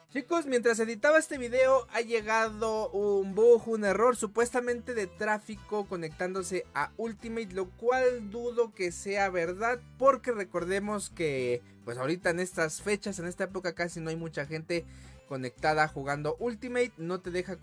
Chicos, mientras editaba este video ha llegado un bug, un error supuestamente de tráfico conectándose a Ultimate, lo cual dudo que sea verdad porque recordemos que pues ahorita en estas fechas, en esta época casi no hay mucha gente conectada jugando Ultimate, no te deja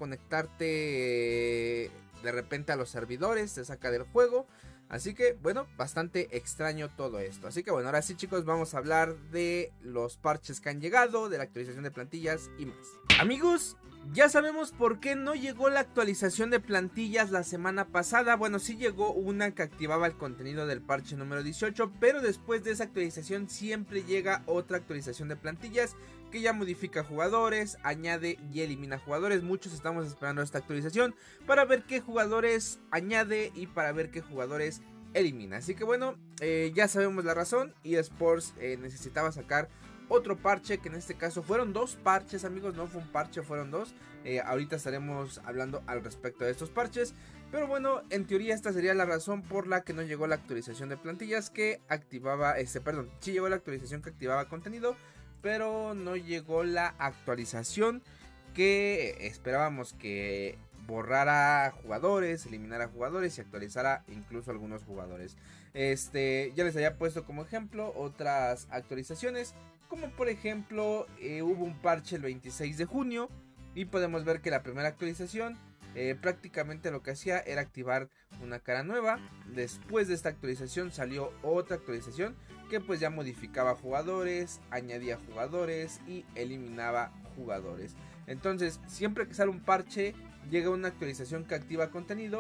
conectarte de repente a los servidores, te saca del juego. Así que bueno, bastante extraño todo esto. Así que bueno, ahora sí chicos, vamos a hablar de los parches que han llegado, de la actualización de plantillas y más. Amigos, ya sabemos por qué no llegó la actualización de plantillas la semana pasada. Bueno, sí llegó una que activaba el contenido del parche número 18, pero después de esa actualización siempre llega otra actualización de plantillas que ya modifica jugadores, añade y elimina jugadores. Muchos estamos esperando esta actualización para ver qué jugadores añade y para ver qué jugadores elimina. Así que bueno, ya sabemos la razón. eSports necesitaba sacar otro parche, que en este caso fueron dos parches, amigos, no fue un parche, fueron dos. Ahorita estaremos hablando al respecto de estos parches, pero bueno, en teoría esta sería la razón por la que no llegó la actualización de plantillas que activaba, sí llegó la actualización que activaba contenido, pero no llegó la actualización que esperábamos, que borrara jugadores, eliminara jugadores y actualizara incluso algunos jugadores. Ya les había puesto como ejemplo otras actualizaciones, como por ejemplo hubo un parche el 26 de junio y podemos ver que la primera actualización prácticamente lo que hacía era activar una cara nueva. Después de esta actualización salió otra actualización que pues ya modificaba jugadores, añadía jugadores y eliminaba jugadores. Entonces siempre que sale un parche llega una actualización que activa contenido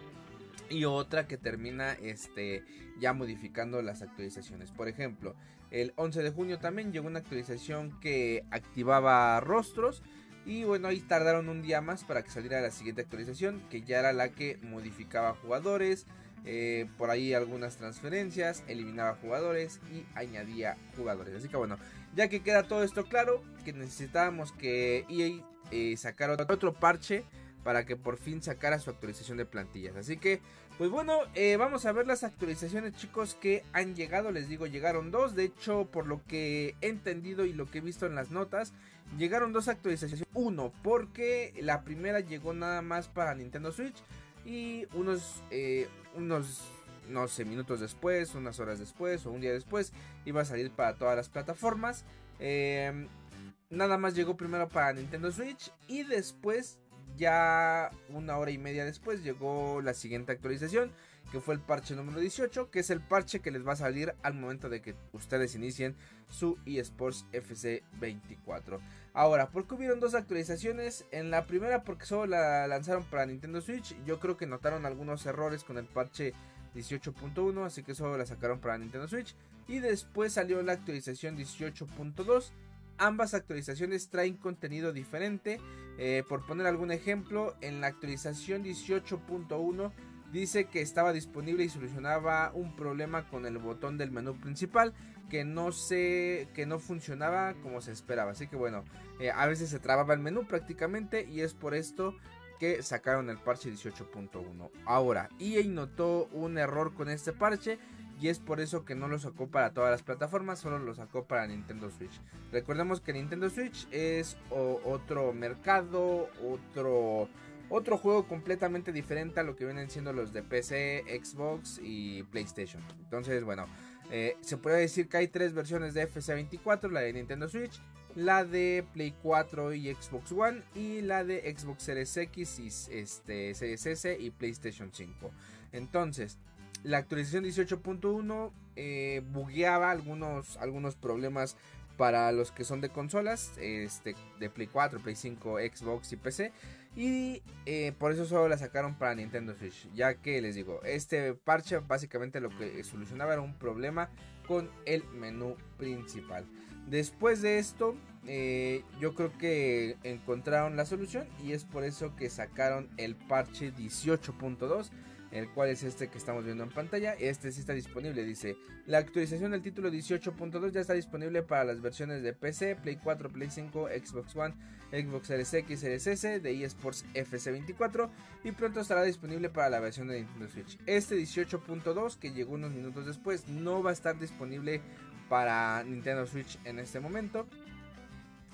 y otra que termina ya modificando las actualizaciones. Por ejemplo, el 11 de junio también llegó una actualización que activaba rostros. Y bueno, ahí tardaron un día más para que saliera la siguiente actualización, que ya era la que modificaba jugadores, por ahí algunas transferencias, eliminaba jugadores y añadía jugadores. Así que bueno, ya que queda todo esto claro, que necesitábamos que EA sacara otro parche para que por fin sacara su actualización de plantillas. Así que pues bueno, vamos a ver las actualizaciones, chicos, que han llegado. Les digo, llegaron dos. De hecho, por lo que he entendido y lo que he visto en las notas, llegaron dos actualizaciones. Uno, porque la primera llegó nada más para Nintendo Switch y unos no sé, minutos después, unas horas después o un día después iba a salir para todas las plataformas. Nada más llegó primero para Nintendo Switch y después, ya una hora y media después, llegó la siguiente actualización, que fue el parche número 18, que es el parche que les va a salir al momento de que ustedes inicien su eSports FC 24. Ahora, ¿por qué hubieron dos actualizaciones? En la primera porque solo la lanzaron para Nintendo Switch. Yo creo que notaron algunos errores con el parche 18.1, así que solo la sacaron para Nintendo Switch. Y después salió la actualización 18.2. Ambas actualizaciones traen contenido diferente. Por poner algún ejemplo, en la actualización 18.1 dice que estaba disponible y solucionaba un problema con el botón del menú principal que no funcionaba como se esperaba. Así que bueno, a veces se trababa el menú prácticamente, y es por esto que sacaron el parche 18.1. Ahora, EA notó un error con este parche y es por eso que no lo sacó para todas las plataformas, solo lo sacó para Nintendo Switch. Recordemos que Nintendo Switch es otro mercado, otro juego completamente diferente a lo que vienen siendo los de PC, Xbox y PlayStation. Entonces, bueno, se puede decir que hay tres versiones de FC24, la de Nintendo Switch, la de Play 4 y Xbox One, y la de Xbox Series X y Series S y PlayStation 5. Entonces, la actualización 18.1 bugueaba algunos problemas para los que son de consolas, de Play 4, Play 5, Xbox y PC. Y por eso solo la sacaron para Nintendo Switch, ya que les digo, este parche básicamente lo que solucionaba era un problema con el menú principal. Después de esto, yo creo que encontraron la solución y es por eso que sacaron el parche 18.2, el cual es este que estamos viendo en pantalla. Este sí está disponible, dice: la actualización del título 18.2 ya está disponible para las versiones de PC, Play 4, Play 5, Xbox One, Xbox Series X, Series S de eSports FC24, y pronto estará disponible para la versión de Nintendo Switch. Este 18.2, que llegó unos minutos después, no va a estar disponible para Nintendo Switch en este momento.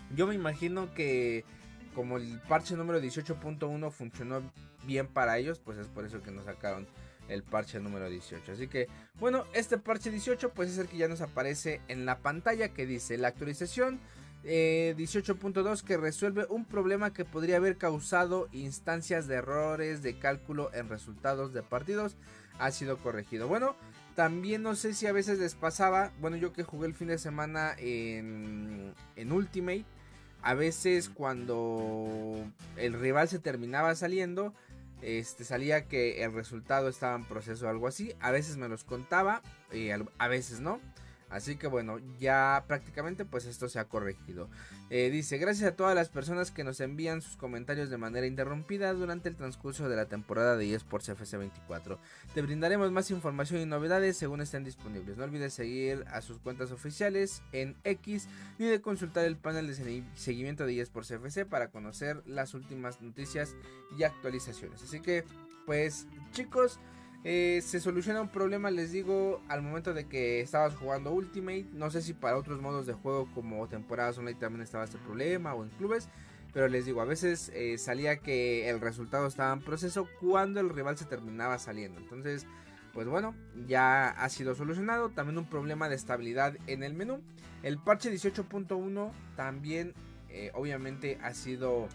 Yo me imagino que como el parche número 18.1 funcionó bien para ellos, pues es por eso que nos sacaron el parche número 18. Así que bueno, este parche 18 pues es el que ya nos aparece en la pantalla, que dice la actualización 18.2 que resuelve un problema que podría haber causado instancias de errores de cálculo en resultados de partidos, ha sido corregido. Bueno, también no sé si a veces les pasaba, bueno, yo que jugué el fin de semana en Ultimate, a veces cuando el rival se terminaba saliendo, salía que el resultado estaba en proceso o algo así. A veces me los contaba, a veces no. Así que bueno, ya prácticamente pues esto se ha corregido. Dice, gracias a todas las personas que nos envían sus comentarios de manera interrumpida durante el transcurso de la temporada de eSports FC 24. Te brindaremos más información y novedades según estén disponibles. No olvides seguir a sus cuentas oficiales en X ni de consultar el panel de seguimiento de eSports FC para conocer las últimas noticias y actualizaciones. Así que pues chicos, se soluciona un problema, les digo, al momento de que estabas jugando Ultimate. No sé si para otros modos de juego como temporadas online también estaba este problema o en clubes, pero les digo, a veces salía que el resultado estaba en proceso cuando el rival se terminaba saliendo. Entonces pues bueno, ya ha sido solucionado. También un problema de estabilidad en el menú. El parche 18.1 también obviamente ha sido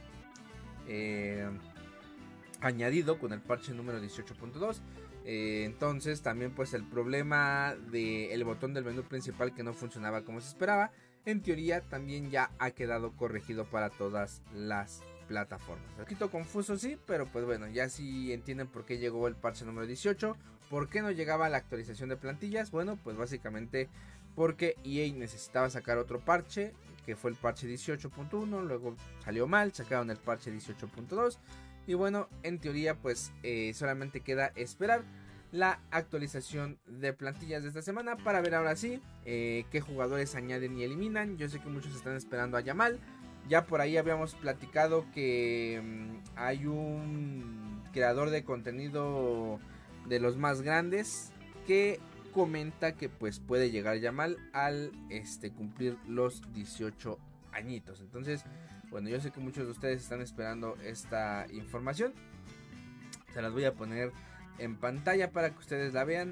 añadido con el parche número 18.2. Entonces también pues el problema del botón del menú principal que no funcionaba como se esperaba, en teoría también ya ha quedado corregido para todas las plataformas. Un poquito confuso sí, pero pues bueno, ya sí entienden por qué llegó el parche número 18. ¿Por qué no llegaba la actualización de plantillas? Bueno, pues básicamente porque EA necesitaba sacar otro parche, que fue el parche 18.1, luego salió mal, sacaron el parche 18.2. Y bueno, en teoría pues solamente queda esperar la actualización de plantillas de esta semana para ver ahora sí qué jugadores añaden y eliminan. Yo sé que muchos están esperando a Yamal. Ya por ahí habíamos platicado que hay un creador de contenido de los más grandes que comenta que pues puede llegar Yamal al cumplir los 18 añitos. Entonces bueno, yo sé que muchos de ustedes están esperando esta información. Se las voy a poner en pantalla para que ustedes la vean.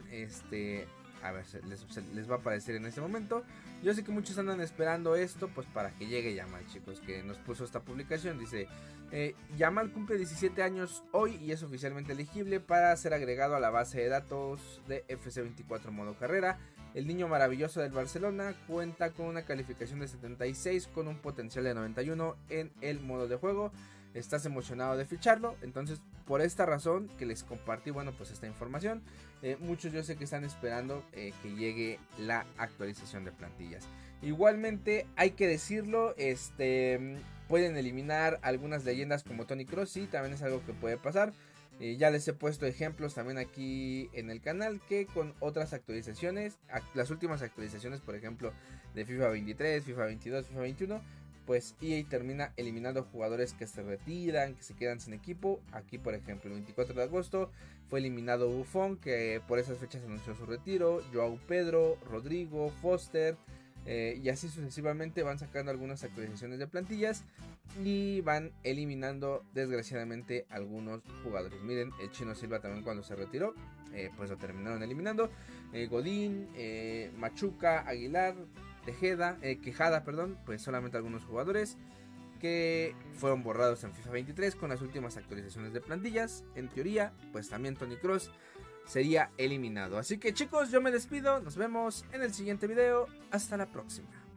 A ver, les va a aparecer en este momento. Yo sé que muchos andan esperando esto, pues para que llegue Yamal, chicos, que nos puso esta publicación. Dice, Yamal cumple 17 años hoy y es oficialmente elegible para ser agregado a la base de datos de FC24 modo carrera. El niño maravilloso del Barcelona cuenta con una calificación de 76 con un potencial de 91 en el modo de juego. Estás emocionado de ficharlo, entonces por esta razón que les compartí, bueno, pues esta información. Muchos yo sé que están esperando que llegue la actualización de plantillas. Igualmente hay que decirlo, pueden eliminar algunas leyendas como Toni Kroos, sí, también es algo que puede pasar. Ya les he puesto ejemplos también aquí en el canal que con otras actualizaciones, las últimas actualizaciones por ejemplo de FIFA 23, FIFA 22, FIFA 21, pues EA termina eliminando jugadores que se retiran, que se quedan sin equipo. Aquí por ejemplo el 24 de agosto fue eliminado Buffon, que por esas fechas anunció su retiro, Joao Pedro, Rodrigo, Foster, y así sucesivamente van sacando algunas actualizaciones de plantillas y van eliminando desgraciadamente algunos jugadores. Miren, el Chino Silva también cuando se retiró, pues lo terminaron eliminando. Godín, Machuca, Aguilar, Quejada, perdón, pues solamente algunos jugadores que fueron borrados en FIFA 23 con las últimas actualizaciones de plantillas. En teoría, pues también Toni Kroos sería eliminado. Así que chicos, yo me despido, nos vemos en el siguiente video, hasta la próxima.